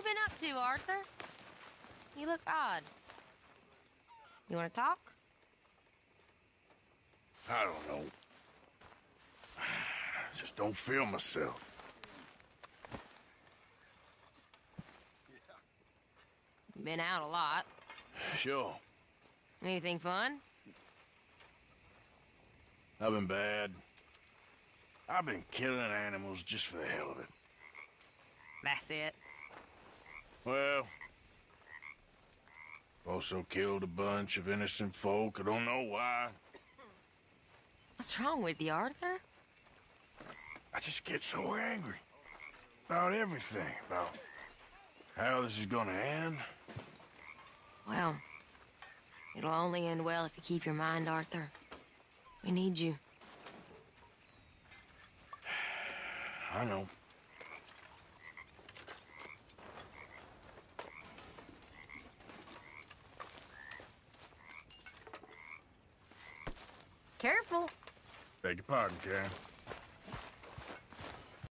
been up to, Arthur? You look odd. You want to talk? I don't know. I just don't feel myself. Been out a lot. Sure. Anything fun? I've been bad. I've been killing animals just for the hell of it. That's it. Well, also killed a bunch of innocent folk. I don't know why. What's wrong with you, Arthur? I just get so angry. About everything. About how this is gonna end. Well, it'll only end well if you keep your mind, Arthur. We need you. I know. Careful. Beg your pardon, Karen.